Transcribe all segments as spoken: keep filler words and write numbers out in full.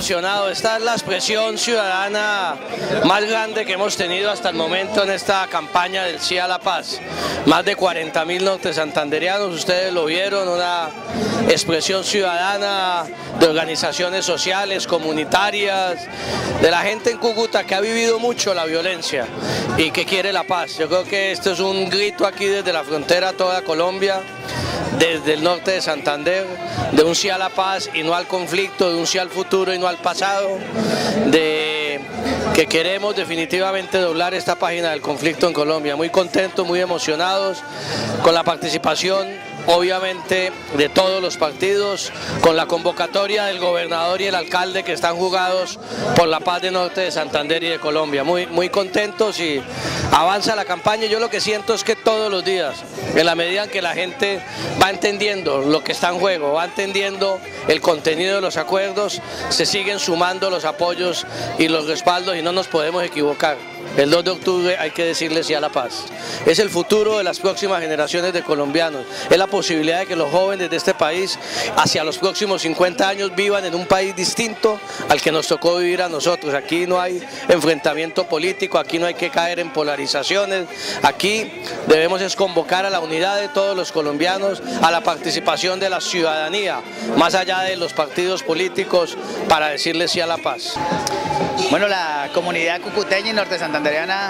emocionado. Esta es la expresión ciudadana más grande que hemos tenido hasta el momento en esta campaña del Sí a la Paz. Más de cuarenta mil norte santanderianos, ustedes lo vieron, una expresión ciudadana de organizaciones sociales, comunitarias, de la gente en Cúcuta que ha vivido mucho la violencia y que quiere la paz. Yo creo que esto es un grito aquí desde la frontera a toda Colombia, desde el norte de Santander, de un sí a la paz y no al conflicto, de un sí al futuro y no al pasado, de que queremos definitivamente doblar esta página del conflicto en Colombia. Muy contentos, muy emocionados con la participación, obviamente, de todos los partidos, con la convocatoria del gobernador y el alcalde que están jugados por la paz de norte de Santander y de Colombia. Muy, muy contentos y avanza la campaña. Yo lo que siento es que todos los días, en la medida en que la gente va entendiendo lo que está en juego, va entendiendo el contenido de los acuerdos, se siguen sumando los apoyos y los respaldos y no nos podemos equivocar. El dos de octubre hay que decirle sí a la paz. Es el futuro de las próximas generaciones de colombianos. Es la posibilidad de que los jóvenes de este país, hacia los próximos cincuenta años, vivan en un país distinto al que nos tocó vivir a nosotros. Aquí no hay enfrentamiento político, aquí no hay que caer en polarizaciones. Aquí debemos es convocar a la unidad de todos los colombianos, a la participación de la ciudadanía, más allá de los partidos políticos, para decirle sí a la paz. Bueno, la comunidad cucuteña y norte santanderiana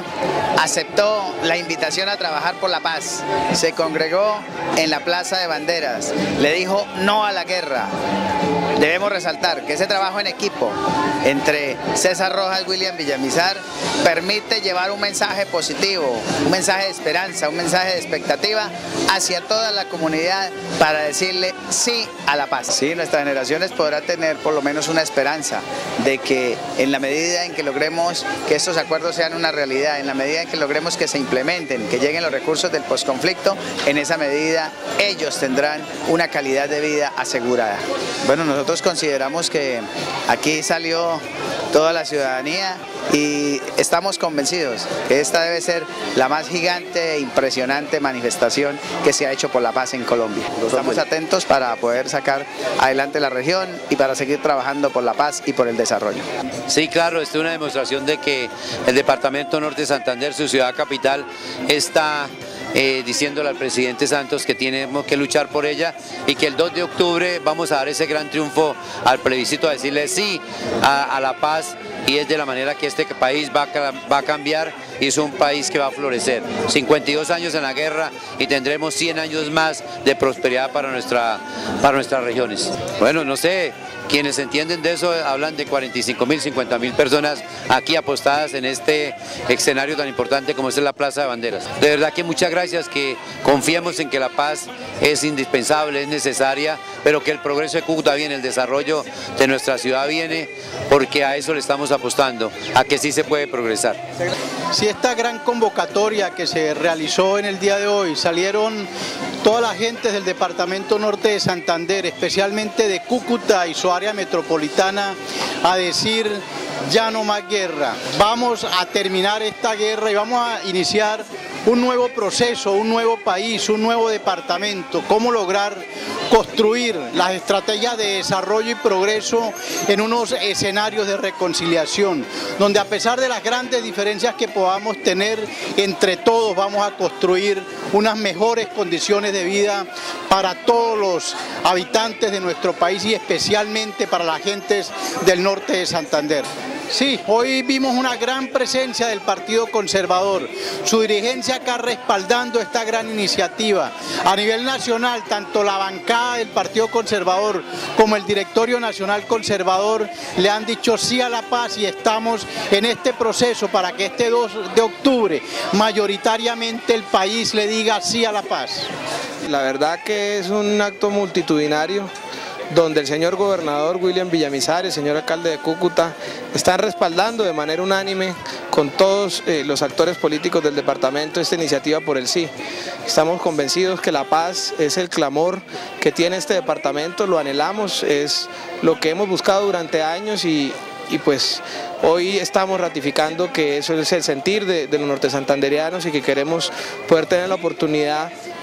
aceptó la invitación a trabajar por la paz. Se congregó en la Plaza de Banderas, le dijo no a la guerra. Debemos resaltar que ese trabajo en equipo entre César Rojas y William Villamizar permite llevar un mensaje positivo, un mensaje de esperanza, un mensaje de expectativa hacia toda la comunidad para decirle sí a la paz. Sí, nuestras generaciones podrán tener por lo menos una esperanza de que en la medida en que logremos que estos acuerdos sean una realidad, en la medida en que logremos que se implementen, que lleguen los recursos del posconflicto, en esa medida ellos tendrán una calidad de vida asegurada. Bueno, nosotros consideramos que aquí salió toda la ciudadanía y estamos convencidos que esta debe ser la más gigante e impresionante manifestación que se ha hecho por la paz en Colombia. Estamos atentos para poder sacar adelante la región y para seguir trabajando por la paz y por el desarrollo. Sí, claro, esto es una demostración de que el departamento norte de Santander, su ciudad capital, está Eh, diciéndole al presidente Santos que tenemos que luchar por ella y que el dos de octubre vamos a dar ese gran triunfo al plebiscito, a decirle sí a, a la paz, y es de la manera que este país va a, va a cambiar y es un país que va a florecer. cincuenta y dos años en la guerra y tendremos cien años más de prosperidad para, nuestra, para nuestras regiones. Bueno, no sé, quienes entienden de eso hablan de cuarenta y cinco mil, cincuenta mil personas aquí apostadas en este escenario tan importante como es la Plaza de Banderas. De verdad que muchas gracias, que confiemos en que la paz es indispensable, es necesaria, pero que el progreso de Cúcuta viene, el desarrollo de nuestra ciudad viene, porque a eso le estamos apostando, a que sí se puede progresar. Si esta gran convocatoria que se realizó en el día de hoy, salieron todas las gentes del departamento norte de Santander, especialmente de Cúcuta y su área metropolitana, a decir ya no más guerra, vamos a terminar esta guerra y vamos a iniciar un nuevo proceso, un nuevo país, un nuevo departamento, cómo lograr construir las estrategias de desarrollo y progreso en unos escenarios de reconciliación, donde a pesar de las grandes diferencias que podamos tener, entre todos vamos a construir unas mejores condiciones de vida para todos los habitantes de nuestro país y especialmente para las gentes del norte de Santander. Sí, hoy vimos una gran presencia del Partido Conservador, su dirigencia acá respaldando esta gran iniciativa. A nivel nacional, tanto la bancada del Partido Conservador como el Directorio Nacional Conservador le han dicho sí a la paz y estamos en este proceso para que este dos de octubre mayoritariamente el país le diga sí a la paz. La verdad que es un acto multitudinario donde el señor gobernador William Villamizar, el señor alcalde de Cúcuta, están respaldando de manera unánime con todos eh, los actores políticos del departamento esta iniciativa por el sí. Estamos convencidos que la paz es el clamor que tiene este departamento, lo anhelamos, es lo que hemos buscado durante años y, y pues hoy estamos ratificando que eso es el sentir de, de los norte santanderianos y que queremos poder tener la oportunidad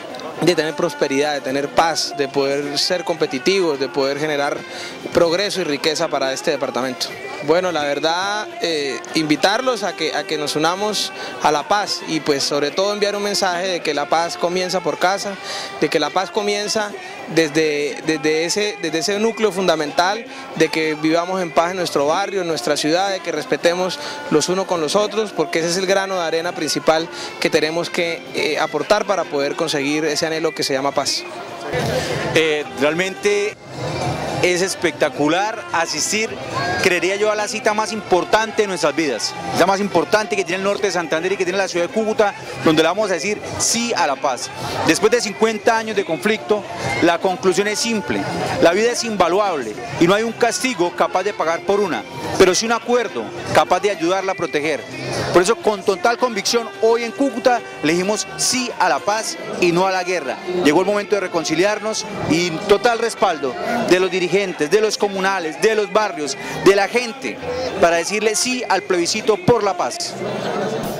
de tener prosperidad, de tener paz, de poder ser competitivos, de poder generar progreso y riqueza para este departamento. Bueno, la verdad, eh, invitarlos a que, a que nos unamos a la paz y pues sobre todo enviar un mensaje de que la paz comienza por casa, de que la paz comienza desde, desde, ese, desde ese núcleo fundamental, de que vivamos en paz en nuestro barrio, en nuestra ciudad, de que respetemos los unos con los otros, porque ese es el grano de arena principal que tenemos que eh, aportar para poder conseguir ese anhelo que se llama paz. Eh, realmente es espectacular asistir, creería yo, a la cita más importante de nuestras vidas, la más importante que tiene el norte de Santander y que tiene la ciudad de Cúcuta, donde le vamos a decir sí a la paz. Después de cincuenta años de conflicto, la conclusión es simple: la vida es invaluable y no hay un castigo capaz de pagar por una, pero sí un acuerdo capaz de ayudarla a proteger. Por eso, con total convicción, hoy en Cúcuta le dijimos sí a la paz y no a la guerra. Llegó el momento de reconciliarnos y total respaldo de los dirigentes, de los comunales, de los barrios, de la gente, para decirle sí al plebiscito por la paz.